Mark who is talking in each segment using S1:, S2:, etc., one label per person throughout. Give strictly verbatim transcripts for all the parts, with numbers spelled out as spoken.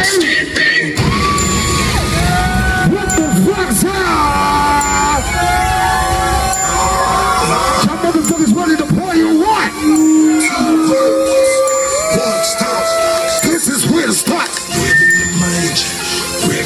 S1: What the fuck's up? Some motherfuckers ready to pour you what? This is where to start. Rev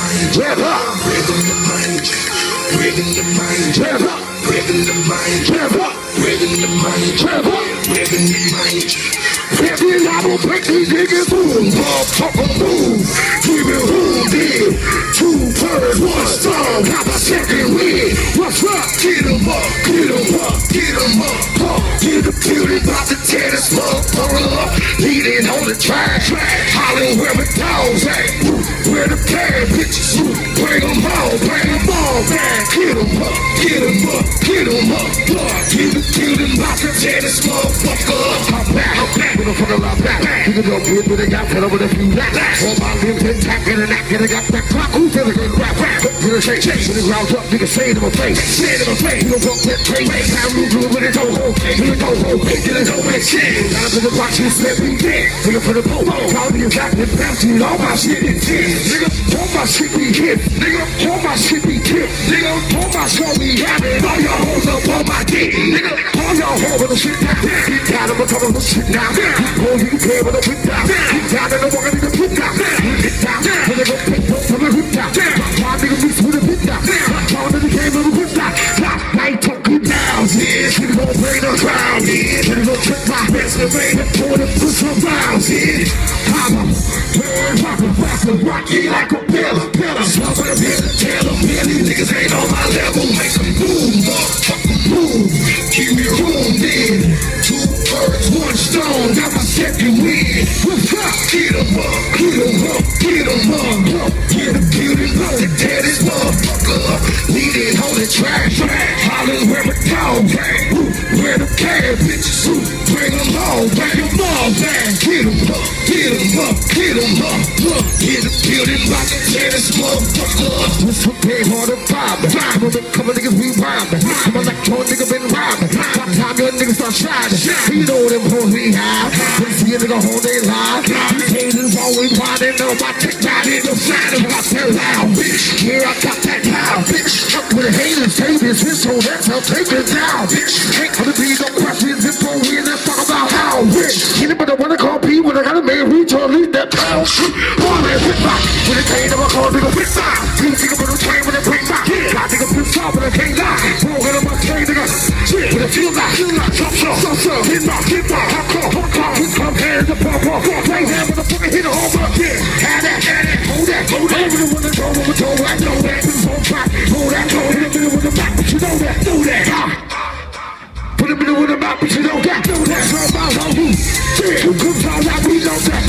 S1: up. Rev in the mind. Rev in the mind. Rev up. Rev in the mind. Rev up. Rev in the mind. Rev up. Rev in the mind. Rev in, I will break these niggas through. Motherfucker move. Keep it wounded. Two birds, one stone. Have a second wind. What's up? Get 'em up. Get 'em up. Get 'em up. Huh. Get the beauty about to tear this motherfucker up. Leading on the track. Hollering where the dogs at. Where the bad bitches, bring them all, bring them all back. Get them up, get them up, get them up, Lord. Get the building about to tear this motherfucker up. I'm back, I'm back, with a fucking love back. You can go good with a guy, put over the few racks. All my limbs intact, and an act, and I got that clock. Who's ever gonna rap, rap? Get a shake, shake, when it rounds up, nigga, say it in my face. Say it in my face, you don't fuck that train. Time to do it with a go-ho, with a go-ho, get a go-ho, shit. Time to the box, you slip me dead. Nigga, for the po-po, call me a back, and bounce you, all my shit is dead. Nigga, all my shit be hit. Nigga, all my shit be tipped. Nigga, all my show be having. All y'all hoes up on my dick. Nigga, all y'all hoes with the shit down. Get down and recover the shit down. Boy, you can play with a whip down. Get down and the walk in the whip down. Get down, when they go pick up from the whip down. My nigga mix with a whip down. My car in the game of a whip down. I ain't talking down. Yeah, nigga gon' bring the crown. Yeah, nigga gon' trick my best to rain the boy to put some rounds. Yeah, Papa, turn Papa, Papa, rocky like a pillar. Pillar, swap with a pillar, tell them, man, these niggas ain't on my level. Make them move, motherfucker, move. Keep me room, then. Two birds, one stone, got my second wind. What's up? Get 'em up, get 'em up, get 'em up. Get a building up to tear this motherfucker up. Lead it on the track, hollering where the dogs at. Where the cab bitches, bring them all, bring them all back. Get 'em up, get 'em up, get 'em up. Look, get a building about to tear this motherfucker up. This one pay hard to vibe. Come on, come on, niggas, we rhyming. Come on, like your nigga been rhyming. By the time your niggas start shining, you know them hoes we hide. When you see a nigga hold they lie, these haters always whining. Know my tick down in the side of got that loud, bitch. Here I got that loud, bitch. When the haters say this, this so that's how take it down, bitch. Ain't gonna be no questions if I'm in and talk about how, bitch. Anybody wanna call P when I got a man reach or leave that pound? All that hit back. When it came to my car, nigga, bitch, stop. You think I'm gonna train when it brings back. I think I'm pissed off, but I can't lie. Won't get on my train, nigga. Shit, when it feel like, feel like, jump, jump, jump, jump. Hit back, hit back, hot car, hot car. Hit come hands up, pop, pop, pop. Play hand with the fucking hit a home run. Yeah, had that, had that, hold that, hold that. Over the one that drove over, told that, know that. Put his whole track, hold that, hold that. Put him in the middle with the back, but you know that, know that. Put him in the middle with the back, but you know that, know that. It's all about how you, yeah, who comes out like we know that.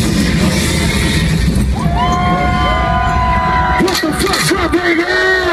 S1: What the fuck's up, baby?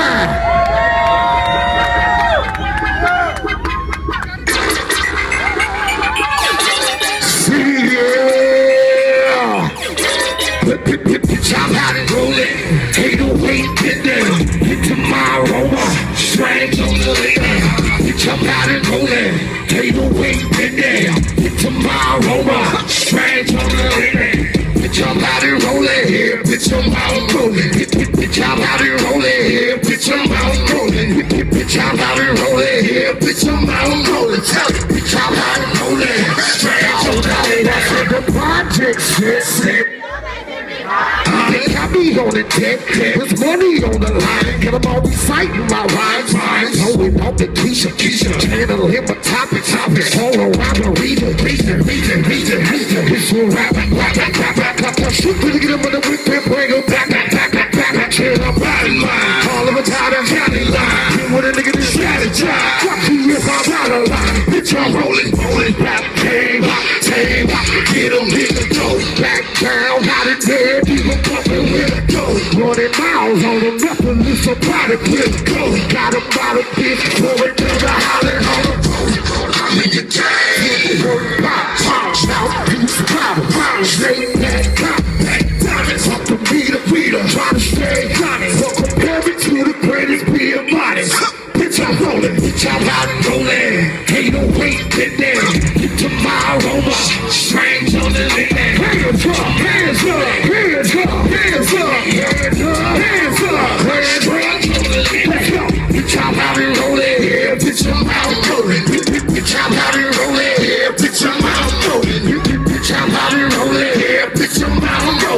S1: See, yeah. Chop out and roll it. Ain't no weight in there. Hit to my aroma. Strange on the lane. Chop out and roll it. Ain't no weight in there. Hit to my aroma. Strange on the lane. Bitch, I'm out and rollin' here, bitch, I'm out and rollin'. Bitch, I'm out and rollin' here, bitch, I'm out and rollin'. Bitch, I'm out and rollin' here, bitch, I'm out and rollin'. Bitch, I'm out and rollin'. Strange on the lane. That's what the project shit. They got me on the deck, there's money on the line. Get them all reciting my rhymes. Going off the Keisha, Keisha. Channel him a topic, topic. All around the region, region, region, region, region. It's all rap, rap, rap, rap, rap, rap, rap. Shoot to get him on the whip and bring him back, back, back, back, back, back. Chill up, body line. All of a time, I'm county line. Get with a nigga to strategize. Fuck you if I'm out of line. Bitch, I'm rolling, rolling, rap, tame, tame. Get him, hit the dough. Back down, out of there, people pumping with a dough. Running miles on the nothing, it's a product with a go. Got him by the bitch, pour it to the holler on the road. I'm in your game. Hit the work, pop, pop, shout, piece of power, power, snake, that cop, that diamonds. Up to beat a beater, try to stay honest. So compare me to the greatest, being modest. Bitch, I'm rolling, bitch, I'm out and rolling. Ain't no weight in there. Get to my aroma, strange on the land. Hands up, hands up, hands up, hands up.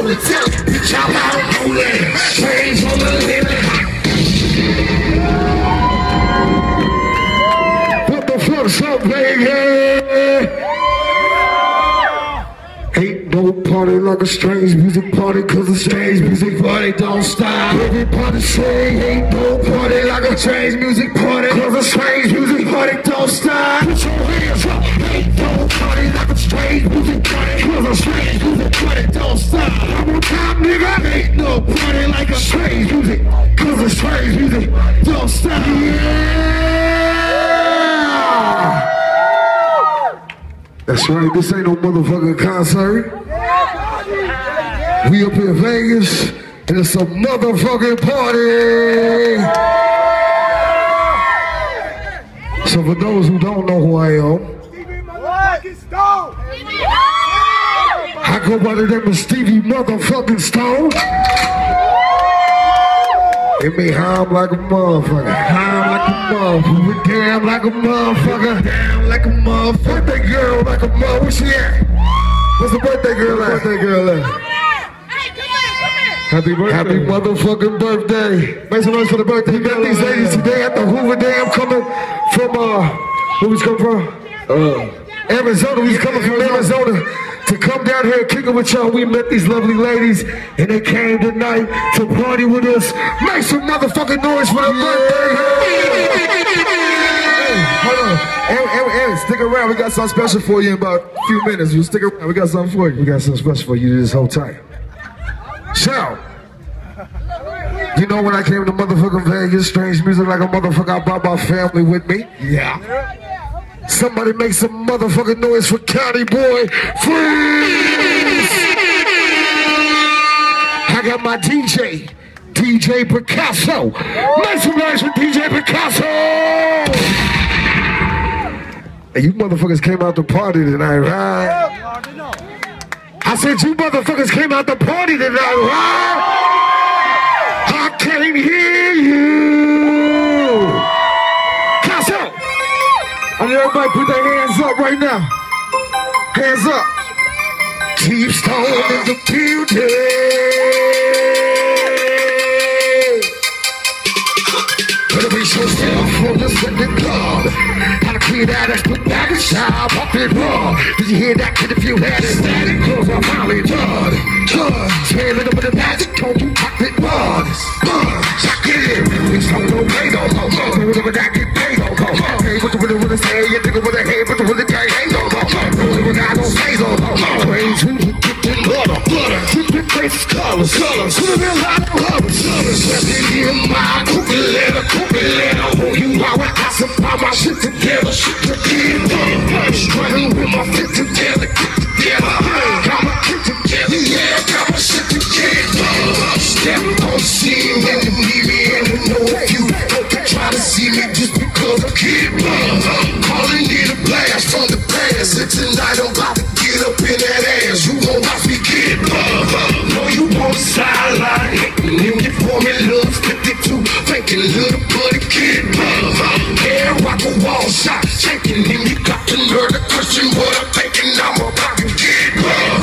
S1: on the tip, bitch, I'm out rolling. Change on the limit. What the fuck's up, baby? Ain't no party like a strange music party, cause a strange music party don't stop. Everybody say ain't no party like a strange music party, cause a strange music party don't stop. Put your hands up. Ain't no party like a strange music party, cause a strange music party don't stop. One more time, nigga. Ain't no party like a strange music, cause a strange music don't stop. Yeah! That's right, this ain't no motherfucking concert. We up in Vegas, and it's a motherfucking party. So for those who don't know who I am, I go by the name of Stevie motherfucking Stone. It may hum like a motherfucker, hum like a motherfucker, damn like a motherfucker, damn like a motherfucker. Birthday girl like a mother, where she at? What's the birthday girl at? Birthday girl at? Happy birthday. Happy motherfucking birthday. Make some noise for the birthday. We got these ladies today at the Hoover Dam coming from, uh, where we come from? Uh, Arizona. We coming from Arizona to come down here and kick it with y'all. We met these lovely ladies and they came tonight to party with us. Make some motherfucking noise for the birthday. Hey, hold on. Aaron, Aaron, Aaron, stick around. We got something special for you in about a few minutes. You stick around. We got something for you. We got something special for you this whole time. So, you know when I came to motherfucking Vegas, strange music like a motherfucker, I brought my family with me. Yeah. Somebody make some motherfucking noise for County Boy Freeze! I got my D J, D J Picasso. Make some noise for D J Picasso! Hey, you motherfuckers came out to party tonight, right? I said you motherfuckers came out to party tonight, right? I can't hear you! Picasso! I need everybody put their hands up right now. Hands up. Chief Stone in the building. Better be yourself from the second club. How to clear that ass, put back a shot, pop it raw. Did you hear that kid if you had it? Static close, I'm finally done. Done. Say a little bit of magic, don't you pop it raw. Done. Shock it in. Please don't go play no more. Do whatever that get paid no more. Hey, what you really wanna say? You think with a head, but you really can't hang no more. No, you got no say no more. Praise who you get in butter. Butter. Keep your faces colors. Colors. Put them in line of colors. Colors. Let me hear my cookie letter. Cookie letter. Oh, you know I got some power. My shit together. Shit together. Struggling with my fit together. Get together. Got my shit together. Yeah, got my shit together. Step on the scene when you need me and you know if you don't try to see me just because I keep calling it a blast from the past. And tonight I'm about to get up in that ass. You won't watch me get no, you won't sideline. Hating him, you for me love fifty-two. Thinking little buddy kid. Hair rock a wall shot. Shaking him, you got to learn the question what I'm thinking. I'm about to get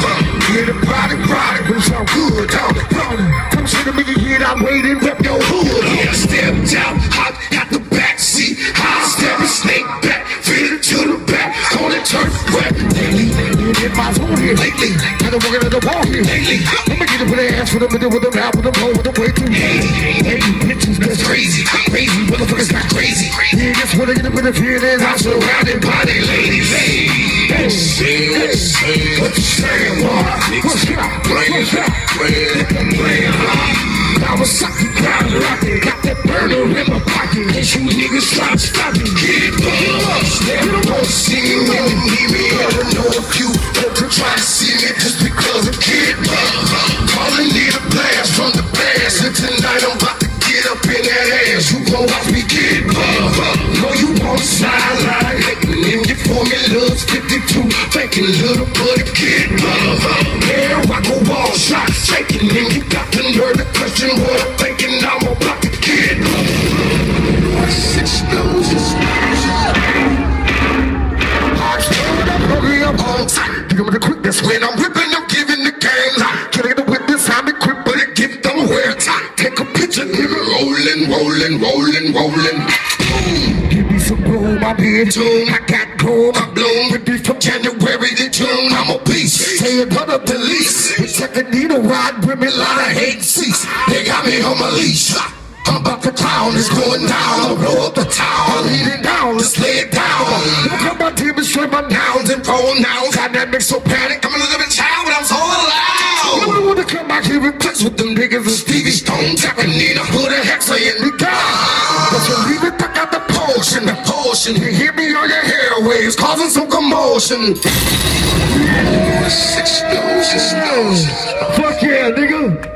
S1: get a body, body, but it's all good, don't it? Come see the nigga here, I'm waiting, rep your hood. Yeah, stepped out, hot, got the back seat. Hot stepping, snake back, fit it to the back. On the turf, wet, daily. You hit my zone here lately. Had to work at the ball here lately. I'ma get up with their ass for them, and then with them out, with them low, with them way too hazy. Hey, you bitches, that's crazy. Crazy, motherfuckers not crazy. Yeah, just wanna get up in the field, and I'm surrounded by they ladies. Hey, say, say, what you saying, boy? What's that? What's that? I'm playing hard. I was sucking ground rockin'. Got that burner in my pocket. Cause you niggas try to stop me. Get up. You don't wanna see me when you need me. I don't know if you ever try to see me just because I get up. Calling it a blast from the past. And tonight I'm about to get up in that ass. You gon' watch me get up. No, you won't sideline. Hating in your formulas fifty-two. Thinking little buddy kid. Hair rock a wall shot. Shaking him, you got to learn the question what I'm thinking. I'm about to get six noses. I'm stirred up, hurry up on time. Think I'm gonna quit this when I'm whipping, I'm giving the game. Can I get the witness? rolling, rolling, rolling. Boom. Give me some room, I'm here tune. I got room, I bloom. With me from January to June, I'm a beast. Say it, put up the lease. It's like a needle ride, bring me a lot of hate seats. They got me on my leash. I'm about to town, it's going down. I'll blow up the town, I'll lead it down, let's lay it down. Look at my demons, straight my nouns and pronouns. Dynamic so panic, I'm a little bit child, but I'm so loud. You don't wanna come out here and touch with them niggas and Stevie Stone. Tapping Nina, put a hex in the gun. But you leave it, I got the potion, the potion. You hear me on your airwaves, causing some commotion. Six stones, six stones. Fuck yeah, nigga.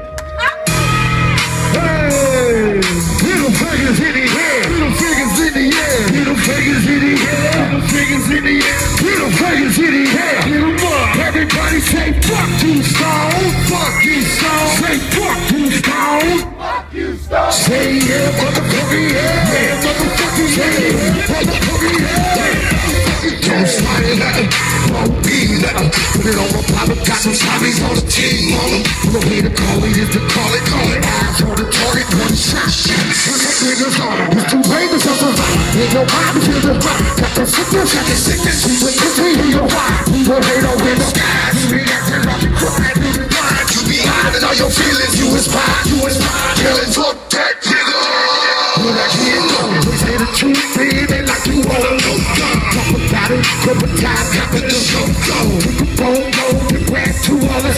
S1: Little fingers in the air, little fingers in the air, little fingers in the air, little fingers in the air, little fingers in the air, little more. Everybody say fuck you, Stone, fuck you, Stone, say fuck you, Stone, fuck you, Stone, say yeah, motherfucker, yeah, yeah, motherfucker, yeah, motherfucker, yeah. Don't slide it at him, won't be let him. Put it on my papa, got some zombies on the team on him. The way to call it is to call it, call it. Eyes on the target, one shot, shot. And that nigga's on him. It's too late to survive. Ain't no mind to the right. Got the sickness, got the sickness. We went to see your wife. People hate over in the skies. You reacting like you crying through the blind. You be hiding all your feelings. You inspired, you inspired. Killing fuck that nigga. But I can't know. They say the truth, baby, like you wanna know. Talk about it, couple times, got the show go. Take a phone, go, the grab two others.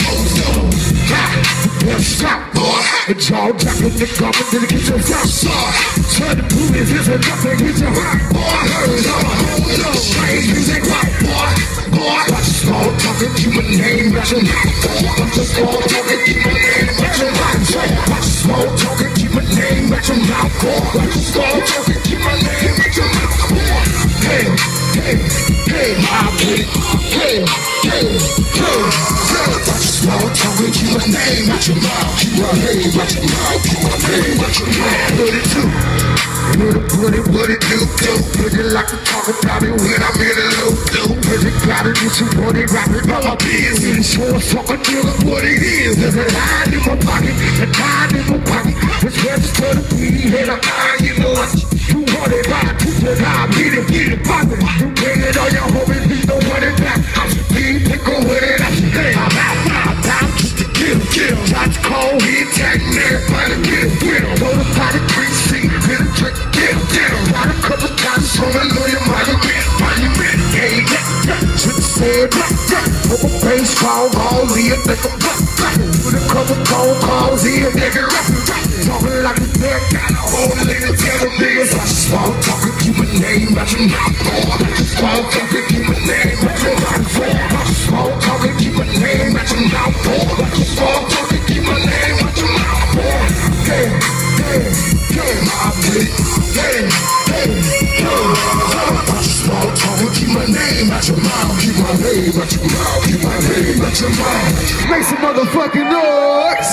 S1: Ha! Well, stop, boy. It's all dropping the government to get your rock star. Turn the movies, is enough to get your rock, boy. Heard all my homies on strange music, rock, boy. Boy, watch the small talking, keep my name, watch your mouth, boy. Watch the small talking, keep my name, watch your mouth, boy. Watch the small talking, keep my name, watch your mouth, boy. Watch the small talking, keep my name, watch your mouth, boy. Hey, hey, hey, my bitch. Hey, hey, hey, hey. Watch the small talking, keep my name, watch your mouth, keep my name, watch your mouth, keep my name, watch your mouth. What it do? What it, what it, what it do, do? Put it like a talk about it when I'm in a loop, do. Put it, gotta get you, put it, wrap it on my business. Show a fucking nigga what it is. There's a line in my pocket, a line in my pocket. It's registered to be here, a line, you know what? You want it right, you said I'll get it, get it poppin'. You bring it on your homies, you don't want it back. I'm just being pickle with it, I'm just hey, I'm out, I'm out, just to kill, kill. Shots cold, he attacking everybody, get it, get it. Go to potty, three seat, get a trick, get it, get it. Ride a couple times, so I know your monument, monument. Hey, yeah, yeah, should have said, yeah, yeah. Over baseball, all here, nigga, rock, rock. With a couple phone calls here, nigga, rock, rock. Talking like a nigga, got a whole nigga, tell them niggas. Watch the small talking, keep my name, watch your mouth, boy. Watch the small talking, keep my name, watch your mouth, boy. Watch the small talking, keep my name, watch your mouth, boy. Watch the small talking, keep my name, watch your mouth, boy. Hey, hey, hey, my bitch. Hey, hey, hey, watch the small talking, keep my name, watch your mouth, keep my name, watch your mouth, keep my name, watch your mouth. Make some motherfucking noise.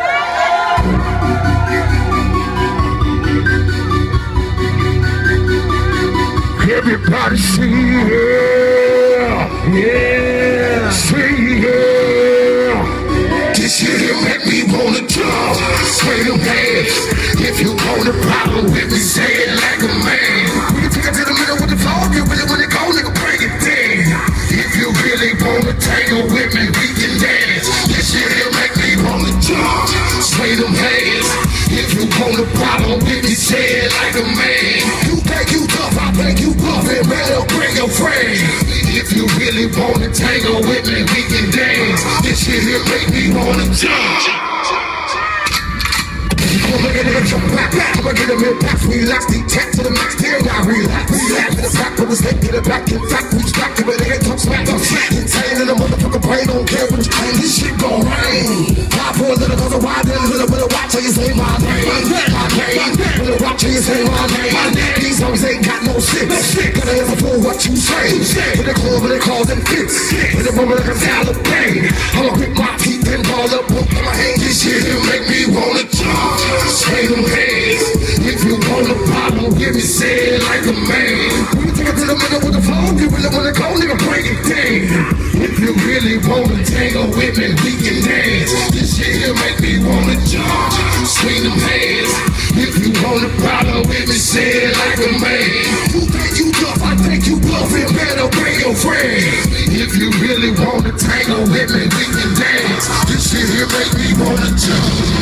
S1: Everybody see yeah, yeah, see yeah. This shit here make me wanna jump, sway them hands. If you want a problem with me, say it like a man. We can take it to the middle with the floor, you really wanna go, nigga, bring it down. If you really wanna tangle with me, we can dance. This shit here make me wanna jump, sway them hands. If you want a problem with me, say it like a man. You think you tough, I think you bluffing, man, bring your friend. If you really wanna tangle with me, we can dance. This shit here make me wanna jump. I'ma get it jump back, back. I'ma get a mid pass, relax, detach to the max, tear down, relax, relax. In the back, put the stick, get it back, in fact, reach back to it, nigga, talk smack, talk smack. Insane in the motherfucker brain, don't care what it's playing, this shit gon' rain. Pop for a little, cause a wide, then a little bit of watch till you say my name, my name. Put a watch till you say my name. These hoes ain't got no shit, gotta answer for what you say. Put the club, but it calls and fits. Put the moment like a Taliban. I'ma grip my teeth and ball up, book in my hand. This shit here make me wanna jump. Sway them hands. If you want a problem, give me say it like a man. We can take it to the middle with the phone. You really wanna go, nigga, break it down. If you really wanna tangle with me, we can dance. This shit here make me wanna jump. Swing them hands. If you want wanna follow with me, say it like a man. You think you tough, I think you bluffing, better bring your friends. If you really wanna tangle with me, we can dance. This shit here make me wanna jump.